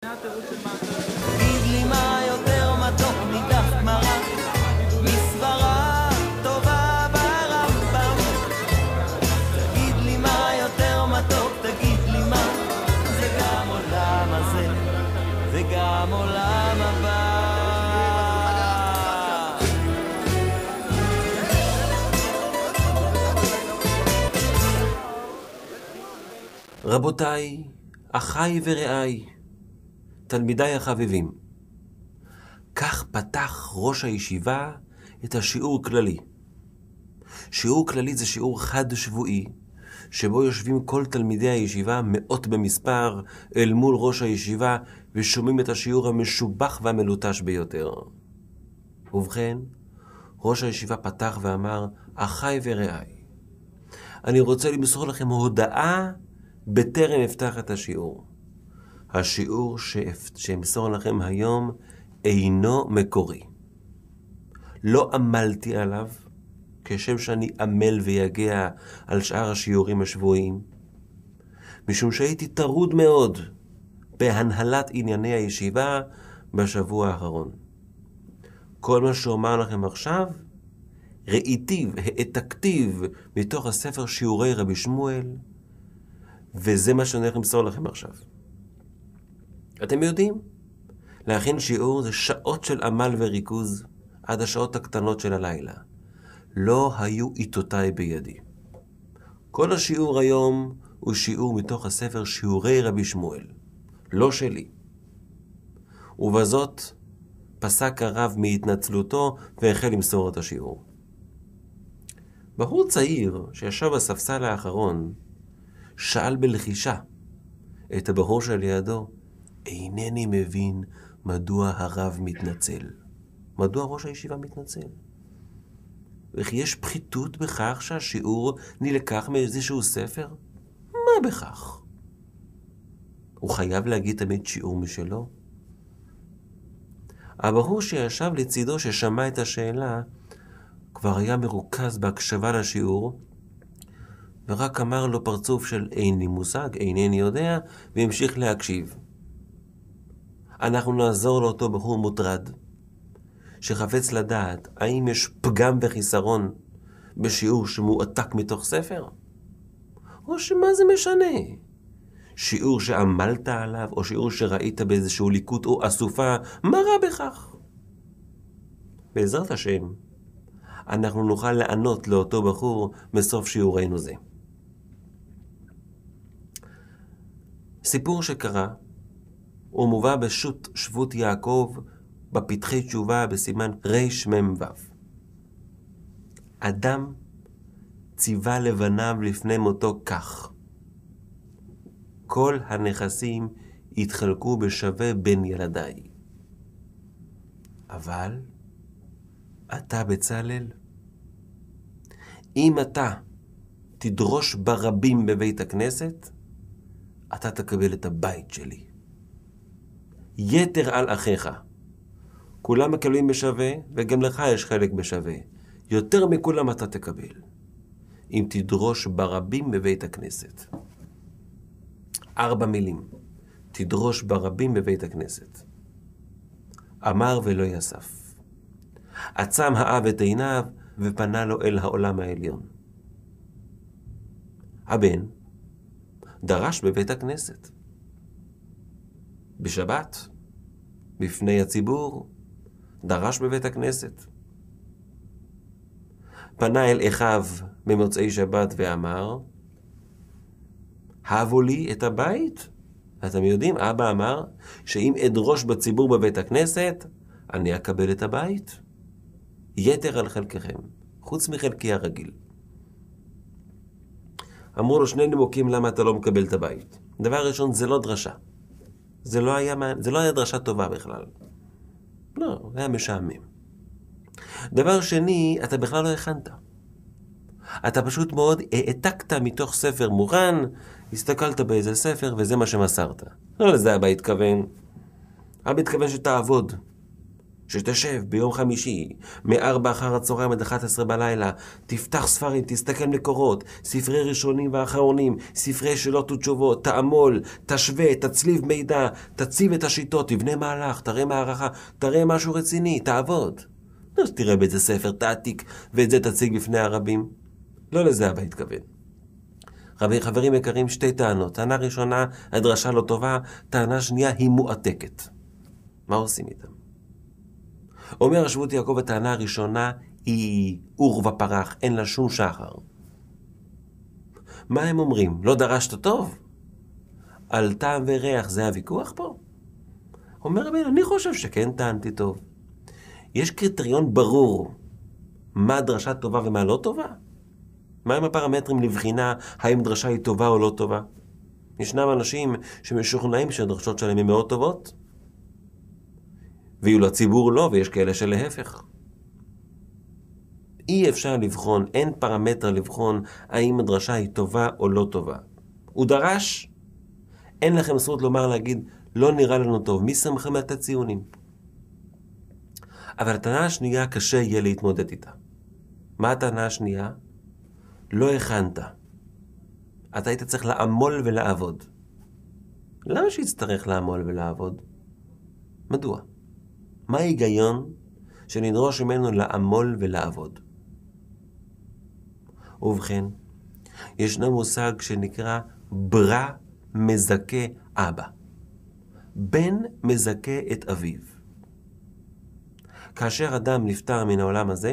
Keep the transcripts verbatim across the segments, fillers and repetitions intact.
תגיד לי מה יותר מתוק מדף גמרא, מסברה טובה ברמב"ם. תגיד לי מה יותר מתוק, תגיד לי מה, זה גם עולם הזה וגם עולם הבא. רבותיי, אחיי ורעיי, תלמידיי החביבים, כך פתח ראש הישיבה את השיעור כללי. שיעור כללי זה שיעור חד שבועי, שבו יושבים כל תלמידי הישיבה, מאות במספר, אל מול ראש הישיבה, ושומעים את השיעור המשובח והמלוטש ביותר. ובכן, ראש הישיבה פתח ואמר, אחיי ורעיי, אני רוצה למסור לכם הודעה בטרם אפתח את השיעור. השיעור שאמסור לכם היום אינו מקורי. לא עמלתי עליו, כשם שאני עמל ויגע על שאר השיעורים השבועיים, משום שהייתי טרוד מאוד בהנהלת ענייני הישיבה בשבוע האחרון. כל מה שאומר לכם עכשיו, ראיתיו, העתקתיו מתוך הספר שיעורי רבי שמואל, וזה מה שאני הולך למסור לכם עכשיו. אתם יודעים, להכין שיעור זה שעות של עמל וריכוז עד השעות הקטנות של הלילה. לא היו עיתותיי בידי. כל השיעור היום הוא שיעור מתוך הספר שיעורי רבי שמואל, לא שלי. ובזאת פסק הרב מהתנצלותו והחל למסור את השיעור. בחור צעיר שישב בספסל האחרון שאל בלחישה את הבחור שלידו, אינני מבין מדוע הרב מתנצל. מדוע ראש הישיבה מתנצל? וכי יש פחיתות בכך שהשיעור נלקח מאיזשהו ספר? מה בכך? הוא חייב להגיד תמיד שיעור משלו? הבחור שישב לצידו ששמע את השאלה כבר היה מרוכז בהקשבה לשיעור, ורק אמר לו פרצוף של אין לי מושג, אינני יודע, והמשיך להקשיב. אנחנו נעזור לאותו בחור מוטרד, שחפץ לדעת האם יש פגם וחיסרון בשיעור שמועתק מתוך ספר, או שמה זה משנה? שיעור שעמלת עליו, או שיעור שראית באיזשהו ליקוט או אסופה, מה רע בכך? בעזרת השם, אנחנו נוכל לענות לאותו בחור בסוף שיעורנו זה. סיפור שקרה, הוא מובא בשו"ת שבות יעקב בפתחי תשובה בסימן רש מ"ו. אדם ציווה לבניו לפני מותו כך: כל הנכסים יתחלקו בשווה בין ילדיי. אבל אתה בצלאל, אם אתה תדרוש ברבים בבית הכנסת, אתה תקבל את הבית שלי. יתר על אחיך. כולם מקבלים בשווה, וגם לך יש חלק בשווה. יותר מכולם אתה תקבל, אם תדרוש ברבים בבית הכנסת. ארבע מילים. תדרוש ברבים בבית הכנסת. אמר ולא יסף. עצם האב את עיניו ופנה לו אל העולם העליון. הבן דרש בבית הכנסת. בשבת, בפני הציבור, דרש בבית הכנסת. פנה אל אחיו ממוצאי שבת ואמר, הבו לי את הבית? אתם יודעים, אבא אמר שאם אדרוש בציבור בבית הכנסת, אני אקבל את הבית. יתר על חלקכם, חוץ מחלקי הרגיל. אמרו לו שני נימוקים למה אתה לא מקבל את הבית. דבר ראשון, זה לא דרשה. זה לא היה, זה לא היה דרשה טובה בכלל. לא, זה היה משעמם. דבר שני, אתה בכלל לא הכנת. אתה פשוט מאוד העתקת מתוך ספר מוכן, הסתכלת באיזה ספר וזה מה שמסרת. לא לזה אבא התכוון. אבא התכוון שתעבוד. שתשב ביום חמישי, מארבע אחר הצהריים עד אחת עשרה בלילה, תפתח ספרים, תסתכל מקורות, ספרי ראשונים ואחרונים, ספרי שאלות ותשובות, תעמול, תשווה, תצליב מידע, תציב את השיטות, תבנה מהלך, תראה מערכה, תראה משהו רציני, תעבוד. אז תראה באיזה ספר, תעתיק, ואת זה תציג בפני הרבים. לא לזה אבא התכוון. רבי, חברים יקרים, שתי טענות. טענה ראשונה, הדרשה לא טובה, טענה שנייה היא מועתקת. מה עושים איתם? אומר השבות יעקב, הטענה הראשונה היא אור ופרח, אין לה שום שחר. מה הם אומרים? לא דרשת טוב? על טעם וריח, זה הוויכוח פה? אומר רבי, אני חושב שכן טענתי טוב. יש קריטריון ברור מה דרשה טובה ומה לא טובה? מהם הפרמטרים לבחינה האם דרשה היא טובה או לא טובה? ישנם אנשים שמשוכנעים שהדרשות שלהם הן מאוד טובות, ואילו לציבור לא, ויש כאלה שלהפך. אי אפשר לבחון, אין פרמטר לבחון האם הדרשה היא טובה או לא טובה. הוא דרש, אין לכם זכות לומר להגיד, לא נראה לנו טוב, מי שמכם לתת ציונים? אבל הטענה השנייה קשה יהיה להתמודד איתה. מה הטענה השנייה? לא הכנת. אתה היית צריך לעמול ולעבוד. למה שיצטרך לעמול ולעבוד? מדוע? מה ההיגיון שנדרוש ממנו לעמול ולעבוד? ובכן, ישנו מושג שנקרא ברא מזכה אבא. בן מזכה את אביו. כאשר אדם נפטר מן העולם הזה,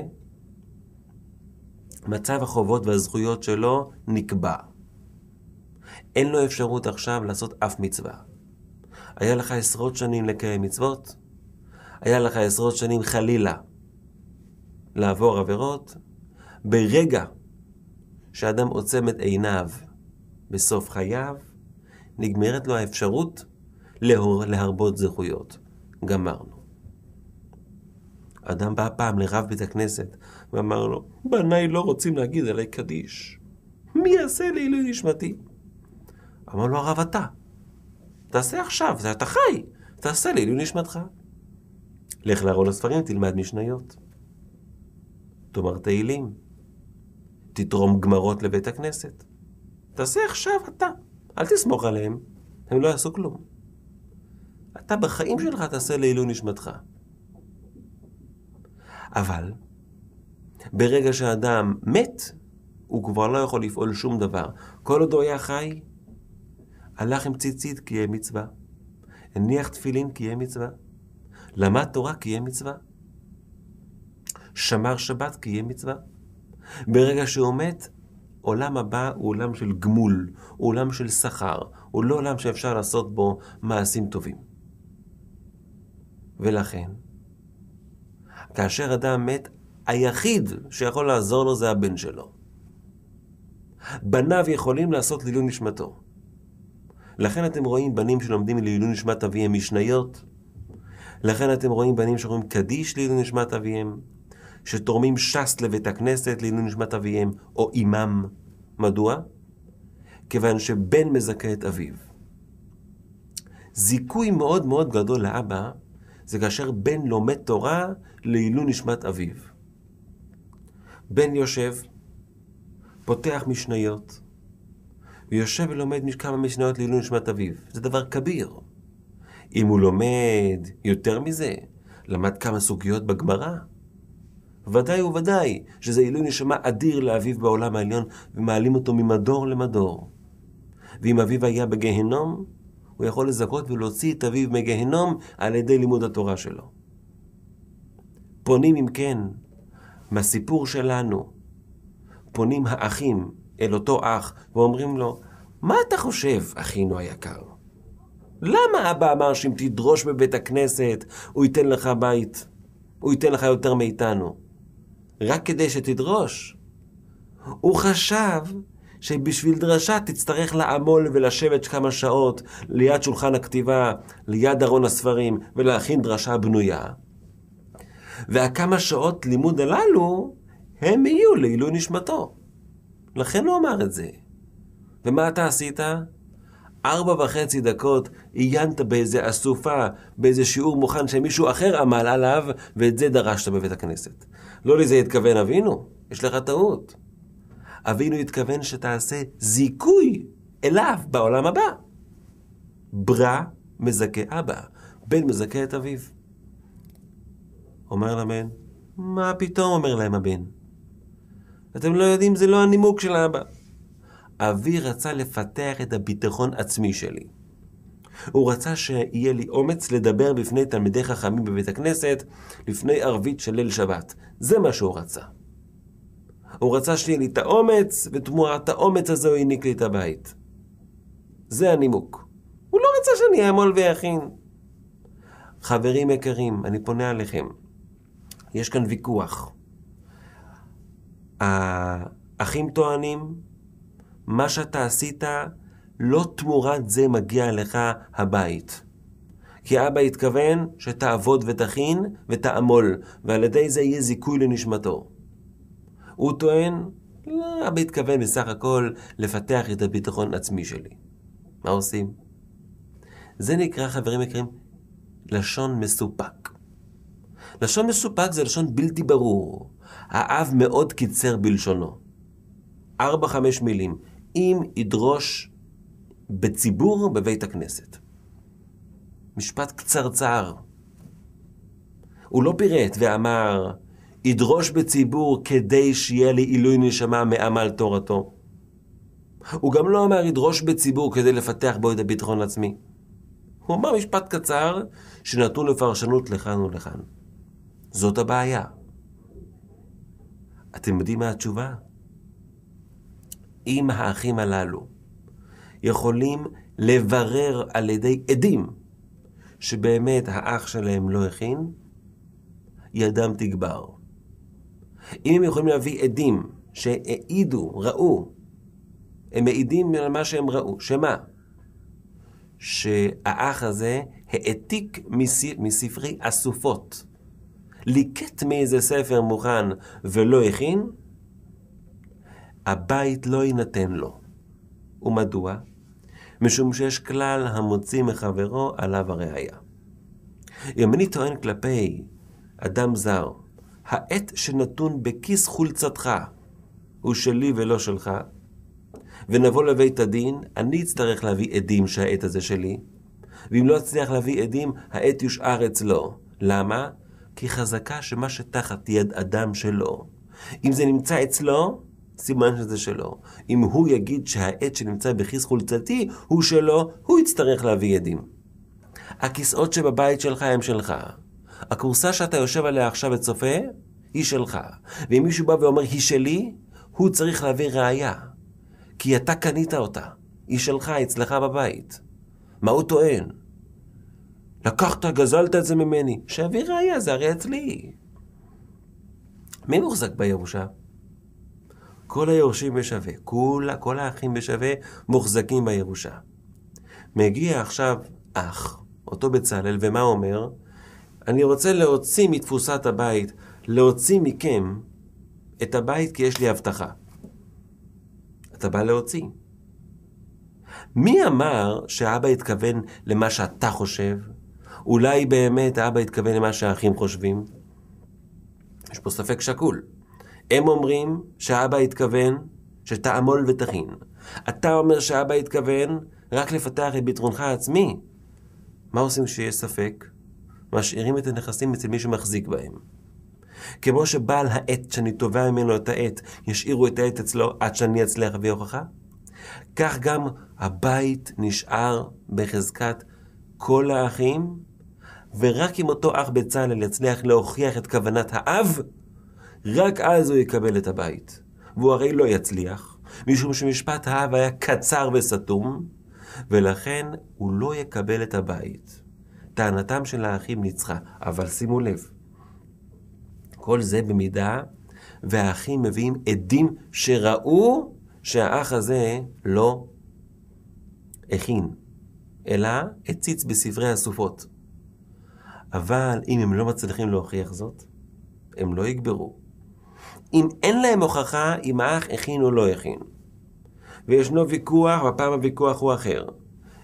מצב החובות והזכויות שלו נקבע. אין לו אפשרות עכשיו לעשות אף מצווה. היה לך עשרות שנים לקיים מצוות, היה לך עשרות שנים חלילה לעבור עבירות, ברגע שאדם עוצם את עיניו בסוף חייו, נגמרת לו האפשרות להר... להרבות זכויות. גמרנו. אדם בא פעם לרב בית הכנסת ואמר לו, בניי לא רוצים להגיד עליי קדיש. מי יעשה לעילוי נשמתי? אמר לו הרב, אתה. תעשה עכשיו, זה אתה חי. תעשה לעילוי נשמתך. לך לארון הספרים, תלמד משניות. תאמר תהילים. תתרום גמרות לבית הכנסת. תעשה עכשיו אתה. אל תסמוך עליהם. הם לא יעשו כלום. אתה בחיים שלך תעשה לעילוי נשמתך. אבל ברגע שהאדם מת, הוא כבר לא יכול לפעול שום דבר. כל עוד הוא היה חי, הלך עם ציצית כי יהיה מצווה. הניח תפילין כי יהיה מצווה. למד תורה כי יהיה מצווה. שמר שבת כי יהיה מצווה. ברגע שהוא מת, עולם הבא הוא עולם של גמול, הוא עולם של שכר, הוא לא עולם שאפשר לעשות בו מעשים טובים. ולכן, כאשר אדם מת, היחיד שיכול לעזור לו זה הבן שלו. בניו יכולים לעשות לעילוי נשמתו. לכן אתם רואים בנים שלומדים לעילוי נשמת אביהם משניות. לכן אתם רואים בנים שרואים קדיש לעילוי נשמת אביהם, שתורמים ש"ס לבית הכנסת לעילוי נשמת אביהם, או אימם. מדוע? כיוון שבן מזכה את אביו. זיכוי מאוד מאוד גדול לאבא, זה כאשר בן לומד תורה לעילוי נשמת אביו. בן יושב, פותח משניות, ויושב ולומד כמה משניות לעילוי נשמת אביו. זה דבר כביר. אם הוא לומד יותר מזה, למד כמה סוגיות בגמרא, ודאי וודאי שזה עילוי נשמה אדיר לאביו בעולם העליון, ומעלים אותו ממדור למדור. ואם אביו היה בגהנום, הוא יכול לזכות ולהוציא את אביו מגהנום על ידי לימוד התורה שלו. פונים אם כן, מהסיפור שלנו, פונים האחים אל אותו אח ואומרים לו, מה אתה חושב, אחינו היקר? למה אבא אמר שאם תדרוש בבית הכנסת, הוא ייתן לך בית, הוא ייתן לך יותר מאיתנו? רק כדי שתדרוש. הוא חשב שבשביל דרשה תצטרך לעמול ולשבת כמה שעות ליד שולחן הכתיבה, ליד ארון הספרים, ולהכין דרשה בנויה. והכמה שעות לימוד הללו, הם יהיו לעילוי נשמתו. לכן הוא אמר את זה. ומה אתה עשית? ארבע וחצי דקות עיינת באיזה אסופה, באיזה שיעור מוכן שמישהו אחר עמל עליו, ואת זה דרשת בבית הכנסת. לא לזה התכוון אבינו, יש לך טעות. אבינו התכוון שתעשה זיכוי אליו בעולם הבא. ברא מזכה אבא, בן מזכה את אביו. אומר לבן, מה פתאום, אומר להם הבן? אתם לא יודעים, זה לא הנימוק של האבא. אבי רצה לפתח את הביטחון עצמי שלי. הוא רצה שיהיה לי אומץ לדבר בפני תלמידי חכמים בבית הכנסת, לפני ערבית של ליל שבת. זה מה שהוא רצה. הוא רצה שיהיה לי את האומץ, ותמורת האומץ הזה הוא העניק לי את הבית. זה הנימוק. הוא לא רצה שאני אעמול ויכין. חברים יקרים, אני פונה עליכם. יש כאן ויכוח. האחים טוענים, מה שאתה עשית, לא תמורת זה מגיע לך הבית. כי אבא התכוון שתעבוד ותכין ותעמול, ועל ידי זה יהיה זיכוי לנשמתו. הוא טוען, לא, אבא התכוון בסך הכל לפתח את הביטחון עצמי שלי. מה עושים? זה נקרא, חברים יקרים, לשון מסופק. לשון מסופק זה לשון בלתי ברור. האב מאוד קיצר בלשונו. ארבע, חמש מילים. אם ידרוש בציבור בבית הכנסת. משפט קצרצר. הוא לא פירט ואמר, ידרוש בציבור כדי שיהיה לי עילוי נשמה מעמל תורתו. הוא גם לא אמר, ידרוש בציבור כדי לפתח בו את הביטחון עצמי. הוא אמר משפט קצר שנתון לפרשנות לכאן ולכאן. זאת הבעיה. אתם יודעים מה התשובה? אם האחים הללו יכולים לברר על ידי עדים שבאמת האח שלהם לא הכין, ידם תגבר. אם הם יכולים להביא עדים שהעידו, ראו, הם מעידים על מה שהם ראו, שמה? שהאח הזה העתיק מספרי אסופות, ליקט מאיזה ספר מוכן ולא הכין, הבית לא יינתן לו. ומדוע? משום שיש כלל המוציא מחברו עליו הראיה. אם אני טוען כלפי אדם זר, העט שנתון בכיס חולצתך הוא שלי ולא שלך, ונבוא לבית הדין, אני אצטרך להביא עדים שהעט הזה שלי, ואם לא אצליח להביא עדים, העט יושאר אצלו. למה? כי חזקה שמה שתחת יד אדם שלו. אם זה נמצא אצלו, סימן שזה שלו. אם הוא יגיד שהעט שנמצא בכיס חולצתי הוא שלו, הוא יצטרך להביא עדים. הכיסאות שבבית שלך הם שלך. הכורסה שאתה יושב עליה עכשיו וצופה, היא שלך. ואם מישהו בא ואומר, היא שלי, הוא צריך להביא ראיה. כי אתה קנית אותה. היא שלך, אצלך בבית. מה הוא טוען? לקחת, גזלת את זה ממני. שיביא ראיה, זה הרי אצלי. מי מוחזק בירושה? כל היורשים בשווה. כל, כל האחים בשווה מוחזקים בירושה. מגיע עכשיו אח, אותו בצלאל, ומה אומר? אני רוצה להוציא מתפוסת הבית, להוציא מכם את הבית כי יש לי הבטחה. אתה בא להוציא. מי אמר שהאבא התכוון למה שאתה חושב? אולי באמת האבא התכוון למה שהאחים חושבים? יש פה ספק שקול. הם אומרים שהאבא התכוון שתעמול ותכין. אתה אומר שהאבא התכוון רק לפתח את ביטחונך העצמי. מה עושים שיש ספק? משאירים את הנכסים אצל מי שמחזיק בהם. כמו שבעל העט שאני תובע ממנו את העט, ישאירו את העט אצלו עד שאני אצליח להביא הוכחה, כך גם הבית נשאר בחזקת כל האחים, ורק אם אותו אח בצלאל יצליח להוכיח את כוונת האב, רק אז הוא יקבל את הבית. והוא הרי לא יצליח, משום שמשפט האב היה קצר וסתום, ולכן הוא לא יקבל את הבית. טענתם של האחים ניצחה, אבל שימו לב, כל זה במידה והאחים מביאים עדים שראו שהאח הזה לא הכין, אלא הציץ בספרי הסופות. אבל אם הם לא מצליחים להוכיח זאת, הם לא יגברו. אם אין להם הוכחה אם האח הכין או לא הכין, וישנו ויכוח, והפעם הוויכוח הוא אחר.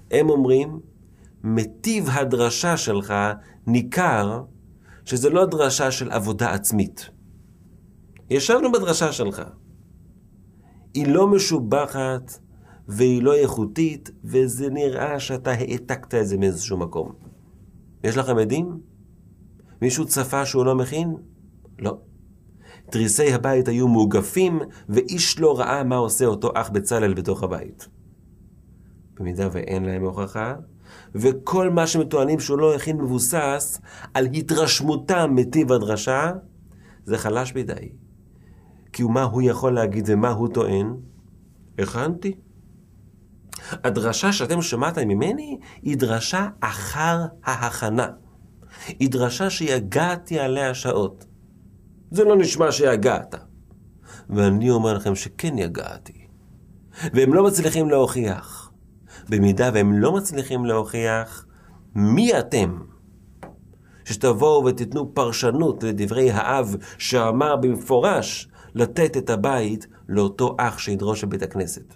הם אומרים, מטיב הדרשה שלך ניכר שזה לא דרשה של עבודה עצמית. ישבנו בדרשה שלך. היא לא משובחת והיא לא איכותית, וזה נראה שאתה העתקת את זה מאיזשהו מקום. יש לכם עדים? מישהו צפה שהוא לא מכין? לא. תריסי הבית היו מוגפים, ואיש לא ראה מה עושה אותו אח בצלאל בתוך הבית. במידה ואין להם הוכחה, וכל מה שמטוענים שהוא לא הכין מבוסס על התרשמותם מטיב הדרשה, זה חלש מדי. כי מה הוא יכול להגיד ומה הוא טוען? הכנתי. הדרשה שאתם שמעתם ממני היא דרשה אחר ההכנה. היא דרשה שיגעתי עליה שעות. זה לא נשמע שיגעת. ואני אומר לכם שכן יגעתי. והם לא מצליחים להוכיח. במידה והם לא מצליחים להוכיח, מי אתם? שתבואו ותיתנו פרשנות לדברי האב שאמר במפורש לתת את הבית לאותו אח שידרוש בבית הכנסת.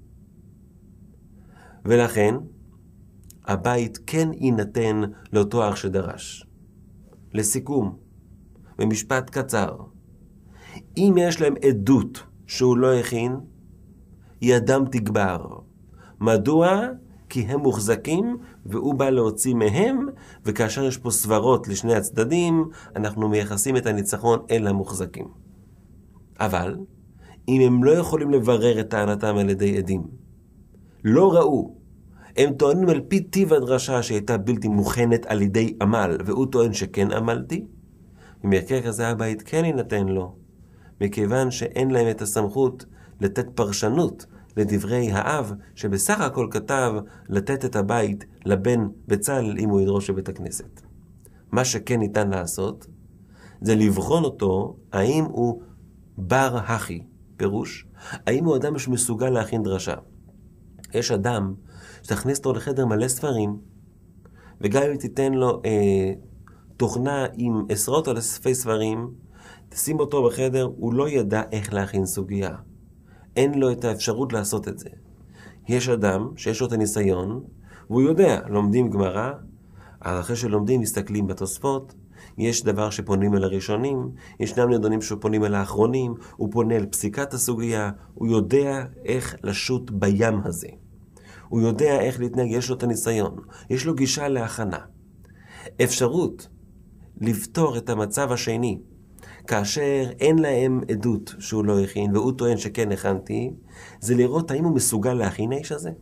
ולכן, הבית כן יינתן לאותו אח שדרש. לסיכום, במשפט קצר, אם יש להם עדות שהוא לא הכין, ידם תגבר. מדוע? כי הם מוחזקים והוא בא להוציא מהם, וכאשר יש פה סברות לשני הצדדים, אנחנו מייחסים את הניצחון אל המוחזקים. אבל, אם הם לא יכולים לברר את טענתם על ידי עדים, לא ראו, הם טוענים על פי טיב הדרשה שהייתה בלתי מוכנת על ידי עמל, והוא טוען שכן עמלתי, במקרה כזה הבית כן יינתן לו, מכיוון שאין להם את הסמכות לתת פרשנות לדברי האב, שבסך הכל כתב לתת את הבית לבן בצלאל אם הוא ידרוש בבית הכנסת. מה שכן ניתן לעשות, זה לבחון אותו, האם הוא בר הכי, פירוש, האם הוא אדם שמסוגל להכין דרשה. יש אדם שתכניס אותו לחדר מלא ספרים, וגם אם תיתן לו אה, תוכנה עם עשרות אלפי ספרים, תשים אותו בחדר, הוא לא ידע איך להכין סוגיה. אין לו את האפשרות לעשות את זה. יש אדם שיש לו את הניסיון, והוא יודע, לומדים גמרא, אחרי שלומדים מסתכלים בתוספות, יש דבר שפונים אל הראשונים, ישנם נדונים שפונים אל האחרונים, הוא פונה אל פסיקת הסוגיה, הוא יודע איך לשוט בים הזה. הוא יודע איך להתנהג, יש לו את הניסיון, יש לו גישה להכנה. אפשרות לפתור את המצב השני, כאשר אין להם עדות שהוא לא הכין, והוא טוען שכן הכנתי, זה לראות האם הוא מסוגל להכין האיש הזה.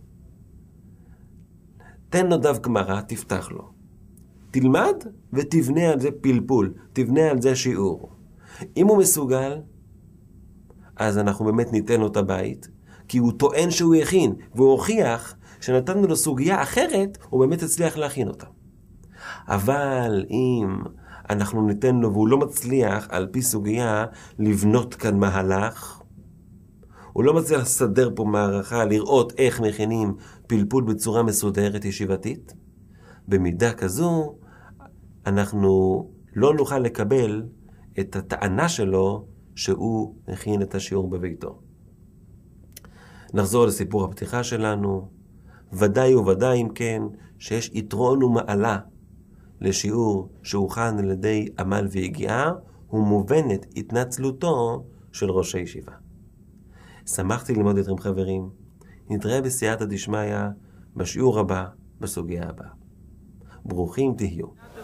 תן לו דף גמרא, תפתח לו. תלמד ותבנה על זה פלפול, תבנה על זה שיעור. אם הוא מסוגל, אז אנחנו באמת ניתן לו את הבית, כי הוא טוען שהוא הכין, והוא הוכיח שנתנו לו סוגיה אחרת, הוא באמת הצליח להכין אותה. אבל אם אנחנו ניתן לו והוא לא מצליח על פי סוגיה לבנות כאן מהלך, הוא לא מצליח לסדר פה מערכה, לראות איך מכינים פלפול בצורה מסודרת ישיבתית, במידה כזו אנחנו לא נוכל לקבל את הטענה שלו שהוא מכין את השיעור בביתו. נחזור לסיפור הפתיחה שלנו. ודאי וודאי אם כן שיש יתרון ומעלה לשיעור שהוכן על ידי עמל והגיעה, ומובנת התנצלותו של ראש הישיבה. שמחתי ללמוד אתכם חברים. נתראה בסייעתא דשמיא בשיעור הבא בסוגיה הבאה. ברוכים תהיו.